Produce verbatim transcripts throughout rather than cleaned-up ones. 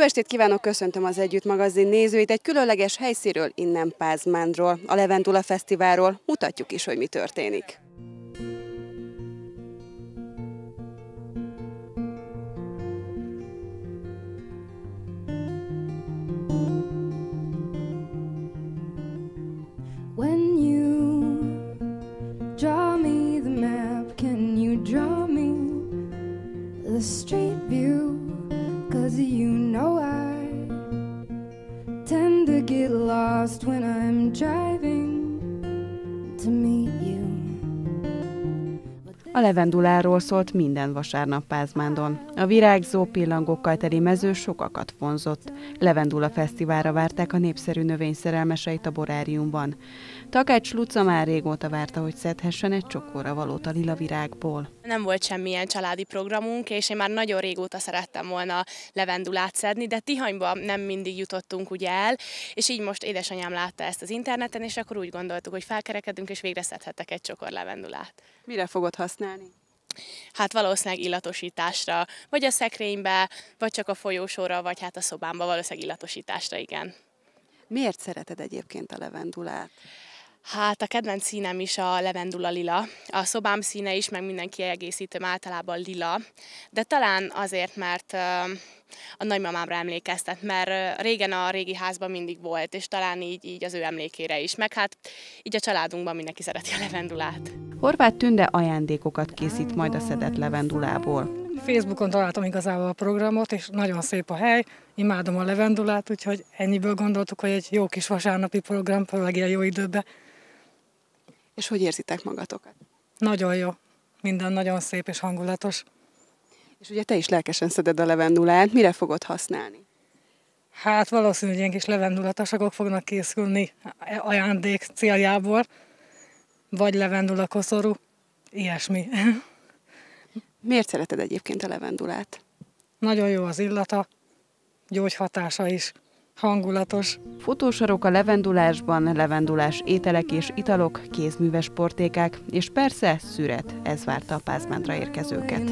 estét kívánok, köszöntöm az Együtt magazin nézőit. Egy különleges helyszínről, innen Pázmándról, a Levendula Fesztiválról mutatjuk is, hogy mi történik. When you draw me the map, can you draw me the street view? 'Cause you know I tend to get lost when I'm driving to meet you. A levenduláról szólt minden vasárnap Pázmándon. A virágzó, pillangókkal teli mező sokakat vonzott. Levendula Fesztiválra várták a népszerű növény szerelmeseit a Boráriumban. Takács Luca már régóta várta, hogy szedhessen egy csokorra valót a lila virágból. Nem volt semmilyen családi programunk, és én már nagyon régóta szerettem volna levendulát szedni, de Tihanyban nem mindig jutottunk ugye el, és így most édesanyám látta ezt az interneten, és akkor úgy gondoltuk, hogy felkerekedünk, és végre szedhetek egy csokor levendulát. Mire fogod használni? Hát valószínűleg illatosításra, vagy a szekrénybe, vagy csak a folyósóra, vagy hát a szobámba, valószínűleg illatosításra, igen. Miért szereted egyébként a levendulát? Hát a kedvenc színem is a levendula lila, a szobám színe is, meg minden kiegészítőm általában lila, de talán azért, mert a nagymamámra emlékeztet, mert régen a régi házban mindig volt, és talán így, így az ő emlékére is, meg hát így a családunkban mindenki szereti a levendulát. Horváth Tünde ajándékokat készít majd a szedett levendulából. Facebookon találtam igazából a programot, és nagyon szép a hely, imádom a levendulát, úgyhogy ennyiből gondoltuk, hogy egy jó kis vasárnapi program, főleg ilyen jó időben. És hogy érzitek magatokat? Nagyon jó, minden nagyon szép és hangulatos. És ugye te is lelkesen szeded a levendulát, mire fogod használni? Hát valószínűleg ilyen kis levendulatasagok fognak készülni ajándék céljából, vagy levendula koszorú, ilyesmi. Miért szereted egyébként a levendulát? Nagyon jó az illata, gyógyhatása is, hangulatos. Fotósarok a levendulásban, levendulás ételek és italok, kézműves portékák, és persze szüret, ez várta a Pázmándra érkezőket.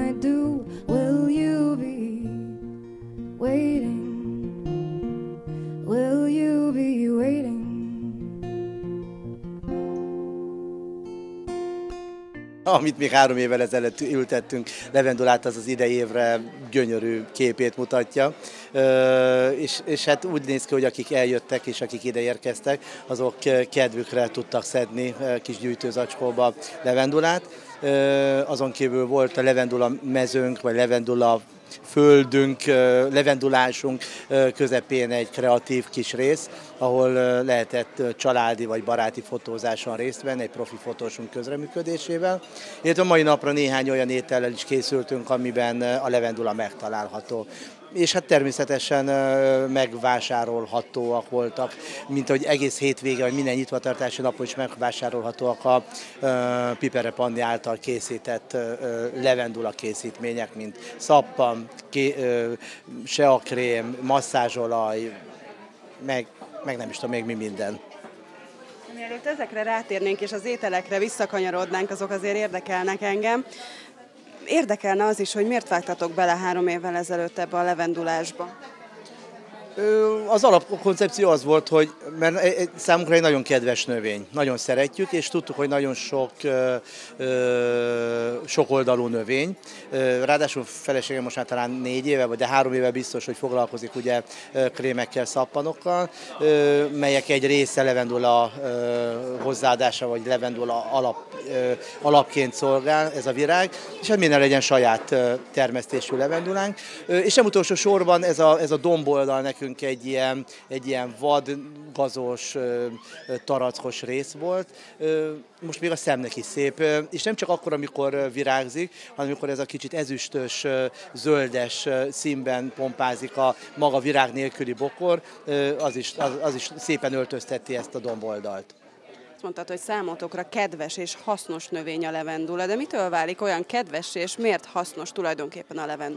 Amit még három évvel ezelőtt ültettünk, levendulát, az az idei évre gyönyörű képét mutatja. És, és hát úgy néz ki, hogy akik eljöttek és akik ide érkeztek, azok kedvükre tudtak szedni kis gyűjtőzacskóba levendulát. Azon kívül volt a levendula mezőnk, vagy levendula földünk, levendulásunk közepén egy kreatív kis rész, ahol lehetett családi vagy baráti fotózáson részt venni, egy profi fotósunk közreműködésével. Illetve a mai napra néhány olyan étellel is készültünk, amiben a levendula megtalálható. És hát természetesen megvásárolhatóak voltak, mint ahogy egész hétvége, vagy minden nyitvatartási napon is megvásárolhatóak a Pipere Panni által készített levendula készítmények, mint szappan, seakrém, masszázsolaj, meg, meg nem is tudom még mi minden. Mielőtt ezekre rátérnénk és az ételekre visszakanyarodnánk, azok azért érdekelnek engem. Érdekelne az is, hogy miért vágtatok bele három évvel ezelőtt ebbe a levendulásba? Az alapkoncepció az volt, hogy mert számunkra egy nagyon kedves növény, nagyon szeretjük, és tudtuk, hogy nagyon sok, sok oldalú növény. Ráadásul feleségem most már talán négy éve, vagy de három éve biztos, hogy foglalkozik ugye krémekkel, szappanokkal, melyek egy része levendula hozzáadása, vagy levendula alap, alapként szolgál ez a virág, és hát minden legyen saját termesztésű levendulánk. És nem utolsó sorban ez a, ez a domboldal nekünk egy ilyen, egy ilyen vad, gazos, tarackos rész volt. Most még a szemnek is szép, és nem csak akkor, amikor virágzik, hanem amikor ez a kicsit ezüstös, zöldes színben pompázik a maga virág nélküli bokor, az is, az, az is szépen öltözteti ezt a domboldalt. Azt mondtad, hogy számotokra kedves és hasznos növény a levendula, de mitől válik olyan kedves és miért hasznos tulajdonképpen a levendula?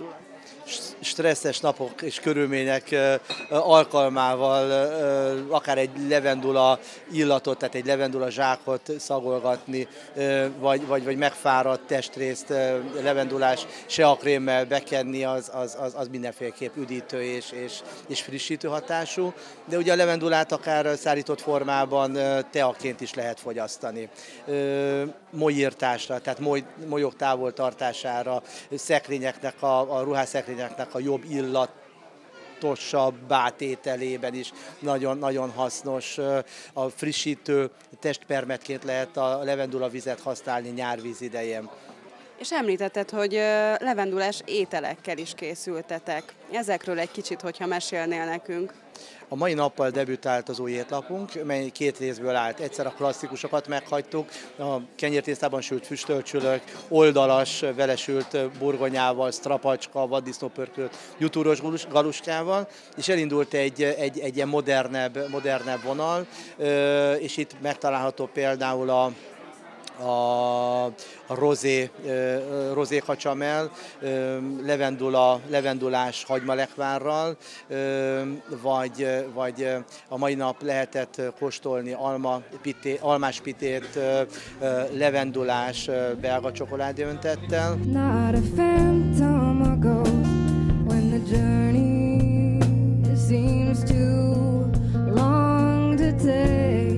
stresszes napok és körülmények alkalmával akár egy levendula illatot, tehát egy levendula zsákot szagolgatni, vagy, vagy, vagy megfáradt testrészt levendulás seakrémmel bekenni, az, az, az, az mindenféleképp üdítő és, és, és frissítő hatású. De ugye a levendulát akár szárított formában teaként is lehet fogyasztani. Molyírtásra, tehát moly, molyok távoltartására, szekrényeknek, a, a ruhászekrényeknek a jobb illatosabb átételében is nagyon, nagyon hasznos. A frissítő testpermetként lehet a levendula vizet használni nyárvíz idején. És említetted, hogy levendulás ételekkel is készültetek. Ezekről egy kicsit, hogyha mesélnél nekünk. A mai nappal debütált az új étlapunk, mely két részből állt. Egyszer a klasszikusokat meghagytuk, a kenyértésztában sült füstölcsülök, oldalas, velesült burgonyával, strapacska, vaddisznópörkölt, jutúros galuskával, és elindult egy, egy, egy ilyen modernebb, modernebb vonal, és itt megtalálható például a a, a rozé, rozé kacsamel, levendula, levendulás hagymalekvárral, vagy, vagy a mai nap lehetett kóstolni alma pité, almás pitét levendulás belga csokoládéöntettel. Not a phantom or ghost when the journey seems too long to take.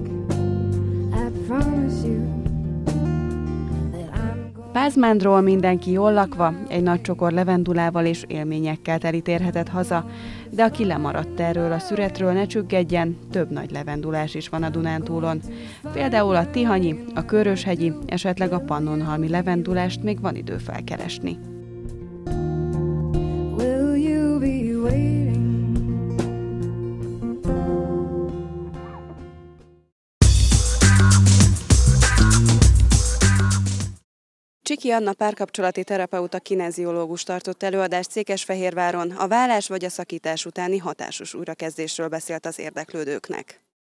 I promise you. Pázmándról mindenki jól lakva, egy nagy csokor levendulával és élményekkel telítérhetett haza, de aki lemaradt erről a szüretről, ne csüggedjen, több nagy levendulás is van a Dunántúlon. Például a tihanyi, a köröshegyi, esetleg a pannonhalmi levendulást még van idő felkeresni. Will you be waiting? Csiki Anna párkapcsolati terapeuta kineziológus tartott előadást Székesfehérváron, a vállás vagy a szakítás utáni hatásos újrakezdésről beszélt az érdeklődőknek.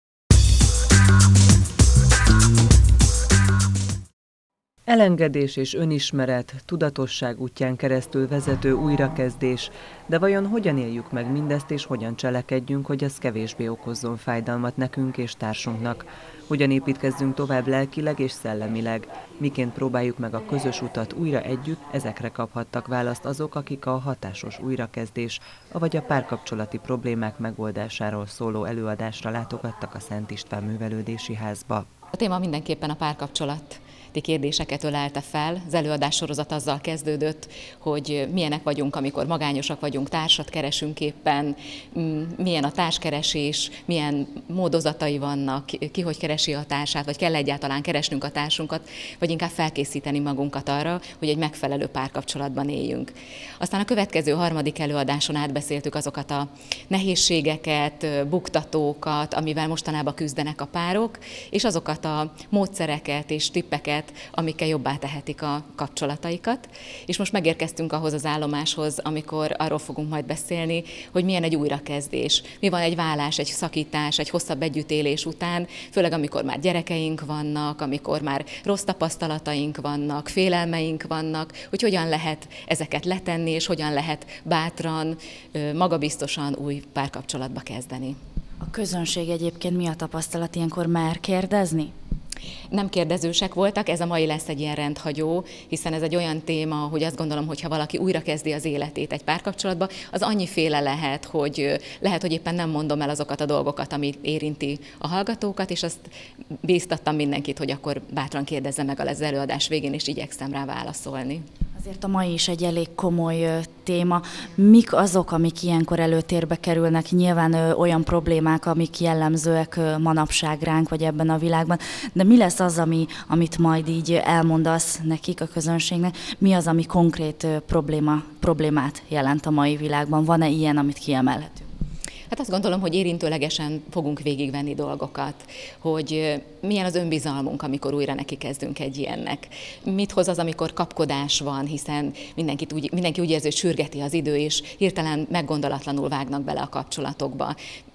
Elengedés és önismeret, tudatosság útján keresztül vezető újrakezdés, de vajon hogyan éljük meg mindezt és hogyan cselekedjünk, hogy az kevésbé okozzon fájdalmat nekünk és társunknak? Hogyan építkezzünk tovább lelkileg és szellemileg? Miként próbáljuk meg a közös utat újra együtt? Ezekre kaphattak választ azok, akik a hatásos újrakezdés, avagy a párkapcsolati problémák megoldásáról szóló előadásra látogattak a Szent István Művelődési Házba. A téma mindenképpen a párkapcsolat. Kérdéseket ölelte fel. Az előadás sorozat azzal kezdődött, hogy milyenek vagyunk, amikor magányosak vagyunk, társat keresünk éppen, milyen a társkeresés, milyen módozatai vannak, ki hogy keresi a társát, vagy kell egyáltalán keresnünk a társunkat, vagy inkább felkészíteni magunkat arra, hogy egy megfelelő párkapcsolatban éljünk. Aztán a következő harmadik előadáson átbeszéltük azokat a nehézségeket, buktatókat, amivel mostanában küzdenek a párok, és azokat a módszereket és tippeket, amikkel jobbá tehetik a kapcsolataikat. És most megérkeztünk ahhoz az állomáshoz, amikor arról fogunk majd beszélni, hogy milyen egy újrakezdés. Mi van egy vállás, egy szakítás, egy hosszabb együttélés után, főleg amikor már gyerekeink vannak, amikor már rossz tapasztalataink vannak, félelmeink vannak, hogy hogyan lehet ezeket letenni, és hogyan lehet bátran, magabiztosan új párkapcsolatba kezdeni. A közönség egyébként mi a tapasztalat, ilyenkor mer kérdezni? Nem kérdezősek voltak, ez a mai lesz egy ilyen rendhagyó, hiszen ez egy olyan téma, hogy azt gondolom, hogy ha valaki újra kezdi az életét egy párkapcsolatba, az annyiféle lehet, hogy lehet, hogy éppen nem mondom el azokat a dolgokat, ami érinti a hallgatókat, és azt bíztattam mindenkit, hogy akkor bátran kérdezze meg az előadás végén, és igyekszem rá válaszolni. Azért a mai is egy elég komoly téma. Mik azok, amik ilyenkor előtérbe kerülnek? Nyilván olyan problémák, amik jellemzőek manapság ránk, vagy ebben a világban, de mi lesz az, ami, amit majd így elmondasz nekik, a közönségnek? Mi az, ami konkrét probléma, problémát jelent a mai világban? Van-e ilyen, amit kiemelhetünk? Hát azt gondolom, hogy érintőlegesen fogunk végigvenni dolgokat, hogy milyen az önbizalmunk, amikor újra neki kezdünk egy ilyennek. Mit hoz az, amikor kapkodás van, hiszen mindenkit úgy, mindenki úgy érzi, hogy sürgeti az idő, és hirtelen meggondolatlanul vágnak bele a kapcsolatokba.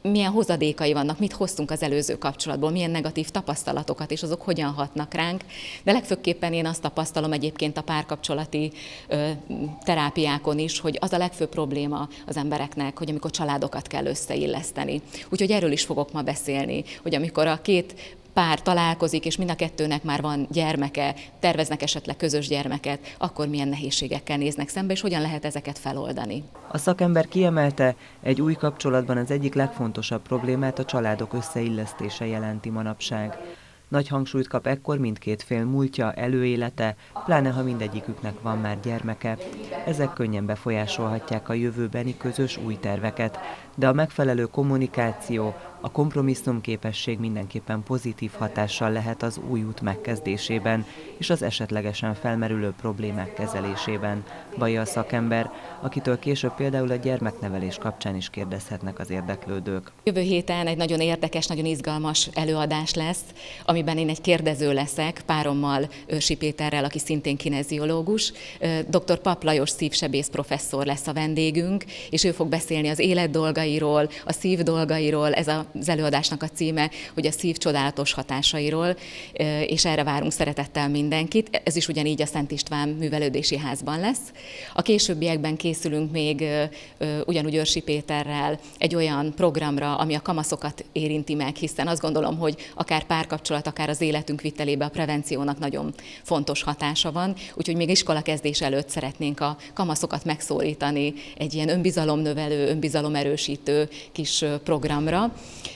milyen hozadékai vannak, mit hoztunk az előző kapcsolatból, milyen negatív tapasztalatokat, és azok hogyan hatnak ránk. De legfőképpen én azt tapasztalom egyébként a párkapcsolati ö, terápiákon is, hogy az a legfőbb probléma az embereknek, hogy amikor családokat kell összeilleszteni. Úgyhogy erről is fogok ma beszélni, hogy amikor a két pár találkozik, és mind a kettőnek már van gyermeke, terveznek esetleg közös gyermeket, akkor milyen nehézségekkel néznek szembe, és hogyan lehet ezeket feloldani. A szakember kiemelte, egy új kapcsolatban az egyik legfontosabb problémát a családok összeillesztése jelenti manapság. Nagy hangsúlyt kap ekkor mindkét fél múltja, előélete, pláne ha mindegyiküknek van már gyermeke. Ezek könnyen befolyásolhatják a jövőbeni közös új terveket, de a megfelelő kommunikáció, a kompromisszumképesség mindenképpen pozitív hatással lehet az új út megkezdésében és az esetlegesen felmerülő problémák kezelésében, vallja a szakember, akitől később például a gyermeknevelés kapcsán is kérdezhetnek az érdeklődők. Jövő héten egy nagyon érdekes, nagyon izgalmas előadás lesz, amiben én egy kérdező leszek, párommal, Őrsi Péterrel, aki szintén kineziológus. doktor Papp Lajos szívsebész professzor lesz a vendégünk, és ő fog beszélni az élet dolgairól, a szív dolgairól. Ez az előadásnak a címe, hogy a szív csodálatos hatásairól, és erre várunk szeretettel mindenkit. Ez is ugyanígy a Szent István Művelődési Házban lesz. A későbbiekben készülünk még ugyanúgy Őrsi Péterrel egy olyan programra, ami a kamaszokat érinti meg, hiszen azt gondolom, hogy akár párkapcsolat, akár az életünk vitelébe a prevenciónak nagyon fontos hatása van, úgyhogy még iskolakezdés előtt szeretnénk a kamaszokat megszólítani egy ilyen önbizalomnövelő, önbizalomerősítő kis programra,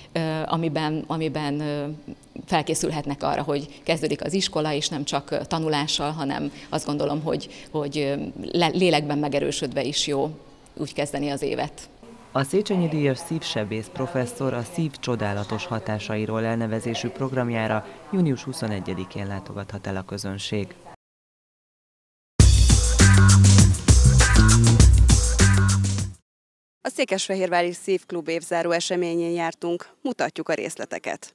amiben, amiben felkészülhetnek arra, hogy kezdődik az iskola, és nem csak tanulással, hanem azt gondolom, hogy, hogy lélekben megerősödve is jó úgy kezdeni az évet. A Széchenyi díjas szívsebész professzor a szív csodálatos hatásairól elnevezésű programjára június huszonegyedikén látogathat el a közönség. A Székesfehérvári Szívklub évzáró eseményén jártunk, mutatjuk a részleteket.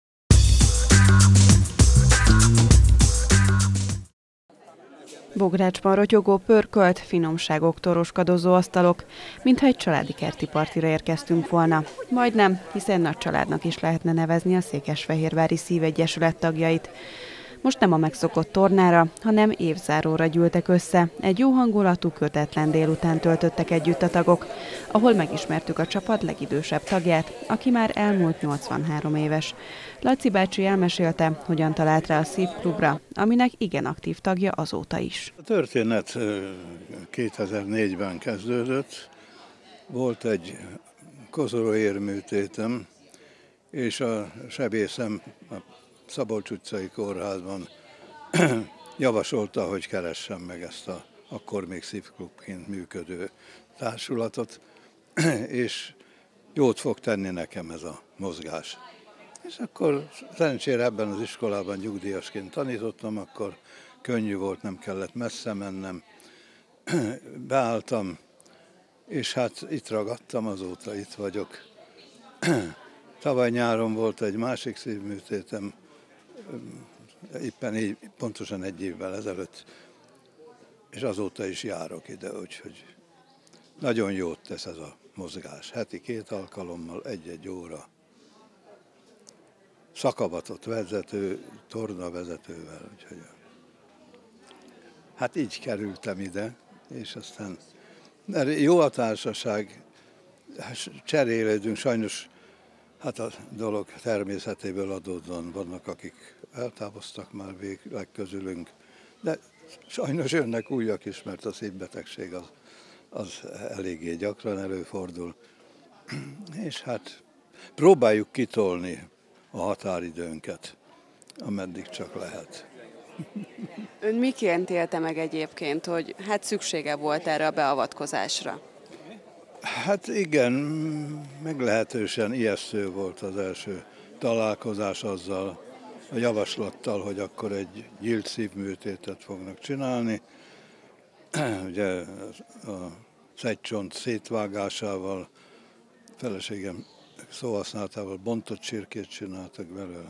Bográcsban rotyogó pörkölt, finomságok, toroskadozó asztalok, mintha egy családi kerti partira érkeztünk volna. Majdnem, hiszen nagy családnak is lehetne nevezni a Székesfehérvári Szívegyesület tagjait. Most nem a megszokott tornára, hanem évzáróra gyűltek össze. Egy jó hangulatú, kötetlen délután töltöttek együtt a tagok, ahol megismertük a csapat legidősebb tagját, aki már elmúlt nyolcvanhárom éves. Laci bácsi elmesélte, hogyan talált rá a Szívklubra, aminek igen aktív tagja azóta is. A történet kétezer-négyben kezdődött, volt egy kozoróérműtétem, és a sebészem a Szabolcs utcai kórházban javasolta, hogy keressem meg ezt a akkor még szívklubként működő társulatot, és jót fog tenni nekem ez a mozgás. És akkor szerencsére ebben az iskolában nyugdíjasként tanítottam, akkor könnyű volt, nem kellett messze mennem. Beálltam, és hát itt ragadtam, azóta itt vagyok. Tavaly nyáron volt egy másik szívműtétem, éppen így, pontosan egy évvel ezelőtt, és azóta is járok ide, úgyhogy nagyon jót tesz ez a mozgás. Heti két alkalommal, egy-egy óra. Szakavatott vezető, torna vezetővel, úgyhogy hát így kerültem ide, és aztán jó a társaság, cserélődünk, sajnos hát a dolog természetéből adódóan vannak, akik eltávoztak már végleg közülünk, de sajnos jönnek újak is, mert a szívbetegség az, az eléggé gyakran előfordul. És hát próbáljuk kitolni a határidőnket, ameddig csak lehet. Ön miként élte meg egyébként, hogy hát szüksége volt erre a beavatkozásra? Hát igen, meglehetősen ijesztő volt az első találkozás azzal, a javaslattal, hogy akkor egy nyílt szívműtétet fognak csinálni. Ugye a szegycsont szétvágásával, feleségem szóhasználtával bontott csirkét csináltak belőle.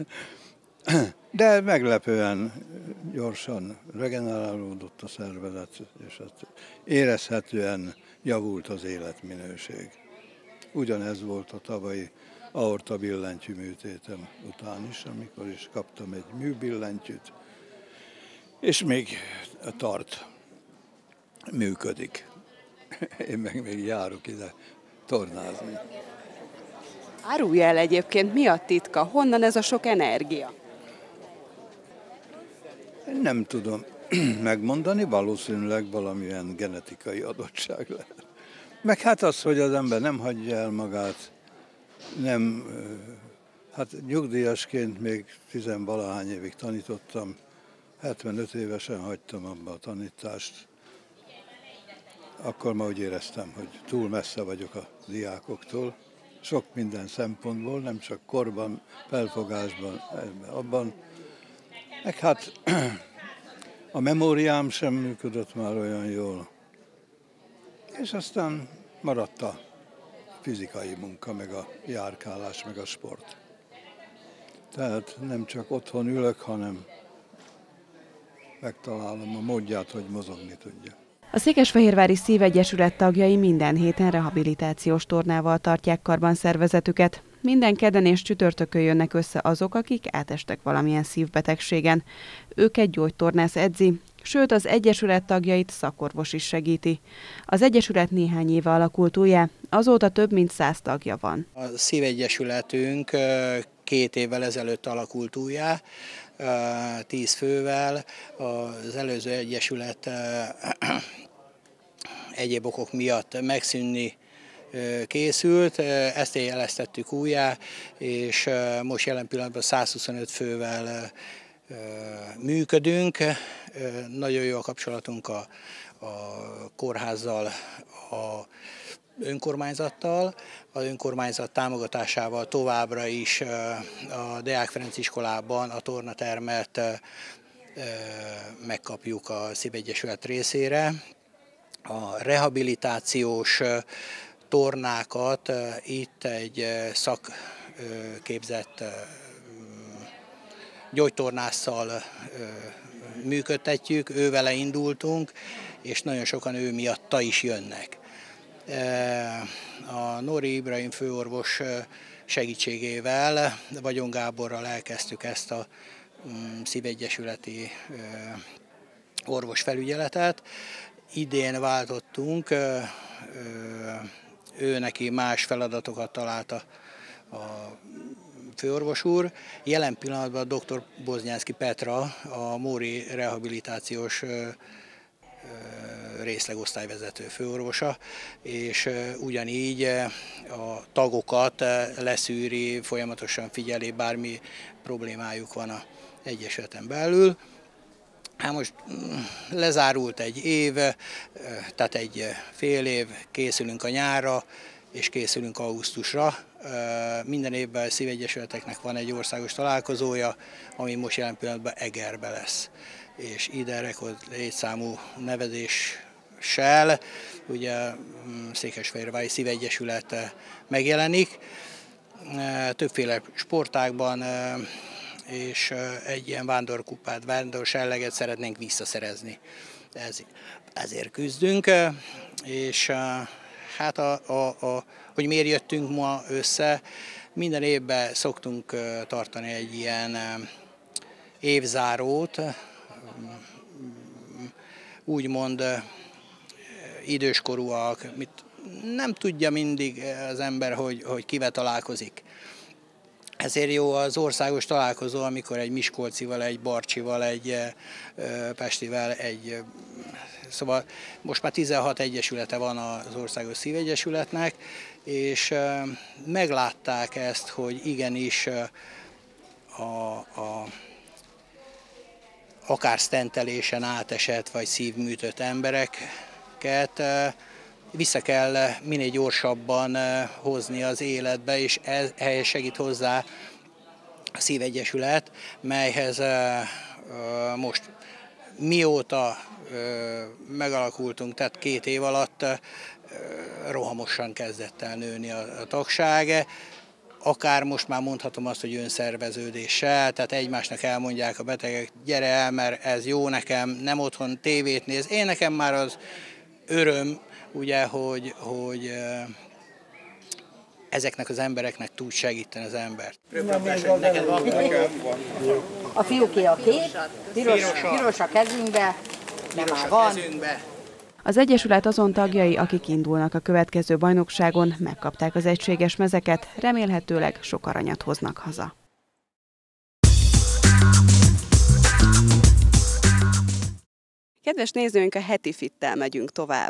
De meglepően gyorsan regenerálódott a szervezet, és érezhetően javult az életminőség. Ugyanez volt a tavalyi aorta billentyű műtétem után is, amikor is kaptam egy műbillentyűt, és még tart, működik. Én meg még járok ide tornázni. Árulja el egyébként, mi a titka? Honnan ez a sok energia? Nem tudom megmondani, valószínűleg valamilyen genetikai adottság lehet. Meg hát az, hogy az ember nem hagyja el magát, nem, hát nyugdíjasként még tizenvalahány évig tanítottam, hetvenöt évesen hagytam abba a tanítást. Akkor már úgy éreztem, hogy túl messze vagyok a diákoktól, sok minden szempontból, nem csak korban, felfogásban, abban. Meg hát a memóriám sem működött már olyan jól. És aztán maradt a fizikai munka, meg a járkálás, meg a sport. Tehát nem csak otthon ülök, hanem megtalálom a módját, hogy mozogni tudja. A Székesfehérvári Szívegyesület tagjai minden héten rehabilitációs tornával tartják karban szervezetüket. Minden kedden és csütörtökön jönnek össze azok, akik átestek valamilyen szívbetegségen. Őket gyógytornász edzi, sőt az Egyesület tagjait szakorvos is segíti. Az Egyesület néhány éve alakult újjá, azóta több mint száz tagja van. A Szívegyesületünk két évvel ezelőtt alakult újjá, tíz fővel. Az előző egyesület egyéb okok miatt megszűnni készült, ezt jeleztettük újjá, és most jelen pillanatban százhuszonöt fővel működünk. Nagyon jó a kapcsolatunk a, a kórházzal, a önkormányzattal. Az önkormányzat támogatásával továbbra is a Deák Ferenc iskolában a tornatermet megkapjuk a Szívegyesület részére. A rehabilitációs tornákat itt egy szakképzett gyógytornásszal működtetjük, ővele indultunk, és nagyon sokan ő miatta is jönnek. A Nóri Ibrahim főorvos segítségével, Vagyon Gáborral elkezdtük ezt a szívegyesületi orvosfelügyeletet. Idén váltottunk, ő neki más feladatokat találta a főorvos úr. Jelen pillanatban dr. Boznyánszky Petra, a Móri rehabilitációs részlegosztályvezető főorvosa, és ugyanígy a tagokat leszűri, folyamatosan figyeli, bármi problémájuk van az egyesületen belül. Hát most lezárult egy év, tehát egy fél év, készülünk a nyárra, és készülünk augusztusra. Minden évben a szívegyesületeknek van egy országos találkozója, ami most jelen pillanatban Egerbe lesz. És ide rekord létszámú nevezéssel, ugye Székesfehérvári Szívegyesület megjelenik. Többféle sportágban és egy ilyen vándorkupát, vándorselleget szeretnénk visszaszerezni. Ez, ezért küzdünk, és hát a, a, a, hogy miért jöttünk ma össze, minden évben szoktunk tartani egy ilyen évzárót, úgymond időskorúak, mit nem tudja mindig az ember, hogy, hogy kivel találkozik. Ezért jó az országos találkozó, amikor egy miskolcival, egy barcsival, egy pestivel, egy... Szóval most már tizenhat egyesülete van az Országos Szívegyesületnek, és meglátták ezt, hogy igenis a, a, akár sztentelésen átesett vagy szívműtött embereket vissza kell minél gyorsabban hozni az életbe, és ez, ehhez segít hozzá a Szívegyesület, melyhez most mióta megalakultunk, tehát két év alatt rohamosan kezdett el nőni a, a tagság. Akár most már mondhatom azt, hogy önszerveződéssel, tehát egymásnak elmondják a betegek, gyere el, mert ez jó nekem, nem otthon tévét néz. Én nekem már az öröm, ugye, hogy, hogy ezeknek az embereknek tud segíteni az embert. A fiúké a kép, piros, piros a kezünkbe, nem már van. Az Egyesület azon tagjai, akik indulnak a következő bajnokságon, megkapták az egységes mezeket, remélhetőleg sok aranyat hoznak haza. Kedves nézőink, a heti fittel megyünk tovább.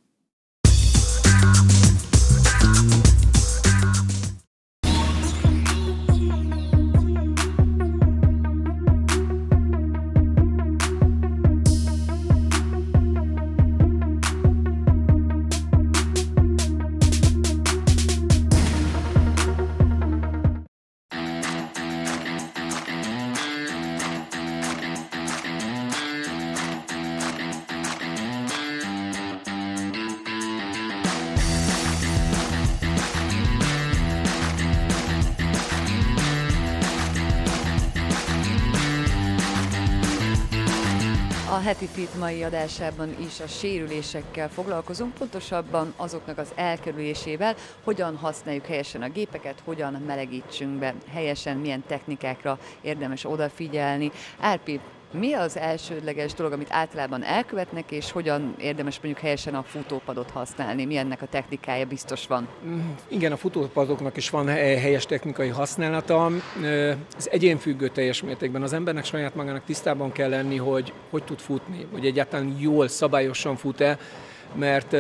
A heti fit mai adásában is a sérülésekkel foglalkozunk, pontosabban azoknak az elkerülésével, hogyan használjuk helyesen a gépeket, hogyan melegítsünk be helyesen, milyen technikákra érdemes odafigyelni. Árpi, mi az elsődleges dolog, amit általában elkövetnek, és hogyan érdemes mondjuk helyesen a futópadot használni? Mi ennek a technikája biztos van? Igen, a futópadoknak is van helyes technikai használata. Ez egyénfüggő teljes mértékben. Az embernek saját magának tisztában kell lenni, hogy hogy tud futni, hogy egyáltalán jól, szabályosan fut-e, mert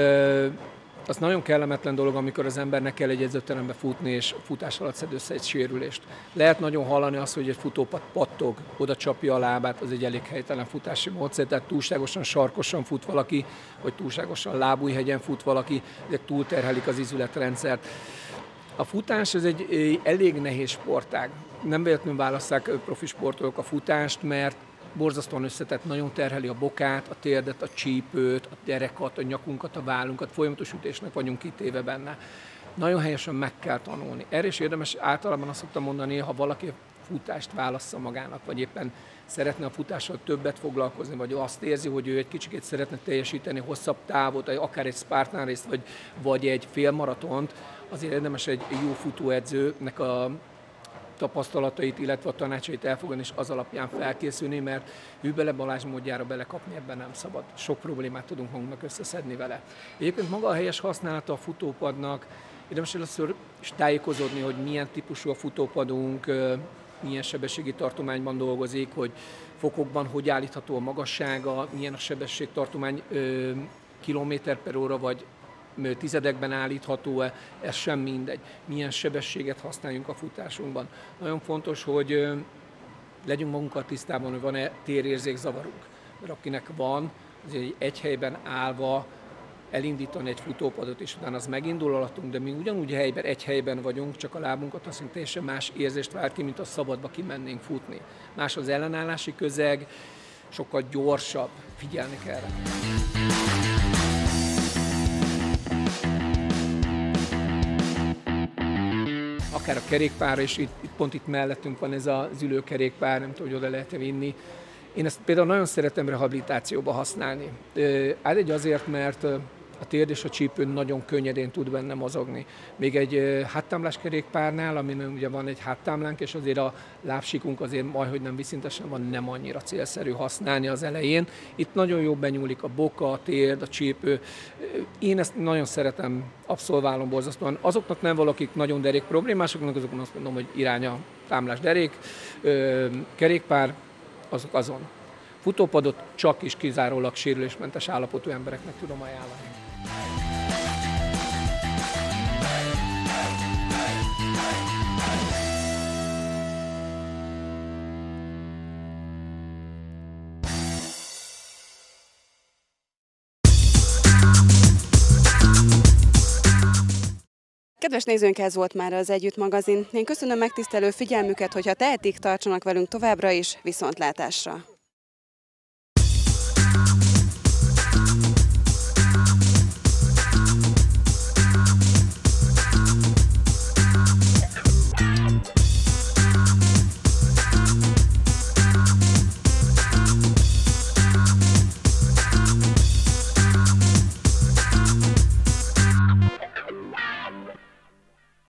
az nagyon kellemetlen dolog, amikor az embernek kell egy edzőterembe futni, és futás alatt szed össze egy sérülést. Lehet nagyon hallani azt, hogy egy futópad pattog, oda csapja a lábát, az egy elég helytelen futási módszer, tehát túlságosan sarkosan fut valaki, vagy túlságosan lábújhegyen fut valaki, ezek túlterhelik az izületrendszert. A futás ez egy elég nehéz sportág. Nem véletlenül válasszák profi sportolók a futást, mert borzasztóan összetett, nagyon terheli a bokát, a térdet, a csípőt, a derekat, a nyakunkat, a vállunkat, folyamatos ütésnek vagyunk kitéve benne. Nagyon helyesen meg kell tanulni. Erre is érdemes általában azt szoktam mondani, ha valaki futást válassza magának, vagy éppen szeretne a futással többet foglalkozni, vagy azt érzi, hogy ő egy kicsit szeretne teljesíteni hosszabb távot, akár egy Spartan részt, vagy, vagy egy félmaratont, azért érdemes egy jó futóedzőnek a tapasztalatait, illetve a tanácsait elfogadni, és az alapján felkészülni, mert Hűbele Balázs módjára belekapni ebben nem szabad. Sok problémát tudunk magunknak összeszedni vele. Egyébként maga a helyes használata a futópadnak, érdemes először is tájékozódni, hogy milyen típusú a futópadunk, milyen sebességi tartományban dolgozik, hogy fokokban hogy állítható a magassága, milyen a sebességtartomány kilométer per óra, vagy tizedekben állítható-e, ez sem mindegy. Milyen sebességet használjunk a futásunkban. Nagyon fontos, hogy legyünk magunkkal tisztában, hogy van-e térérzékzavarunk. Mert akinek van, azért egy helyben állva elindítani egy futópadot, és utána az megindul alattunk, de mi ugyanúgy helyben, egy helyben vagyunk, csak a lábunkat azt mondja, teljesen más érzést vált ki, mint a szabadba kimennénk futni. Más az ellenállási közeg, sokkal gyorsabb, figyelni kell rá. Akár a kerékpár, és itt, itt pont itt mellettünk van ez az ülőkerékpár, nem tudom, hogy oda lehet-e vinni. Én ezt például nagyon szeretem rehabilitációba használni. Hát egy azért, mert a térd és a csípő nagyon könnyedén tud benne mozogni. Még egy háttámlás kerékpárnál, amin ugye van egy háttámlánk, és azért a lábsíkunk azért majdhogy nem viszintesen van, nem annyira célszerű használni az elején. Itt nagyon jó benyúlik a boka, a térd, a csípő. Én ezt nagyon szeretem, abszolválom borzasztóan. Azoknak nem valakik nagyon derék problémásoknak, azokon azt mondom, hogy irány a támlás derék, kerékpár, azok azon. Futópadot csak is kizárólag sérülésmentes állapotú embereknek tudom ajánlani. Kedves nézőink, ez volt már az Együtt magazin. Én köszönöm megtisztelő figyelmüket, hogyha tehetik, tartsanak velünk továbbra is, viszontlátásra!